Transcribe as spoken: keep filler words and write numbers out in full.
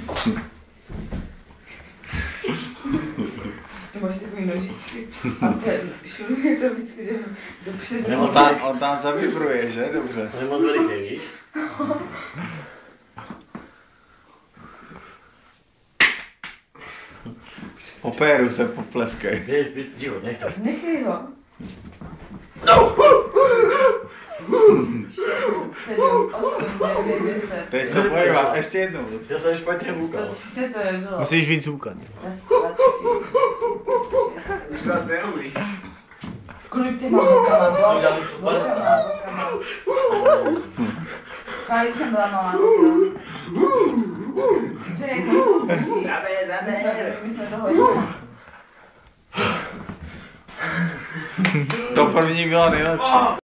Ty máš takový nožičky a ten šuluje to vždycky jde dopředu. On tam, on tam zavibruje, že? Dobře. To je moc veliký, víš? Po péru se popleskej. Běž, život, nech to. Nechej ho. sedm, osm, devět, deset. Teď se pojďme, ještě jednou. Já jsem špatně sto hukal. třicet to nebylo. Musíš víc hůkat. Raz, dva, tři, čtyři, Už nás neumí. kolik ty mám rukama? Jsme dali sto padesát. Právě jsem byla malá. To je jako Zaber, zaber. my jsme to hodili. To první bylo nejlepší.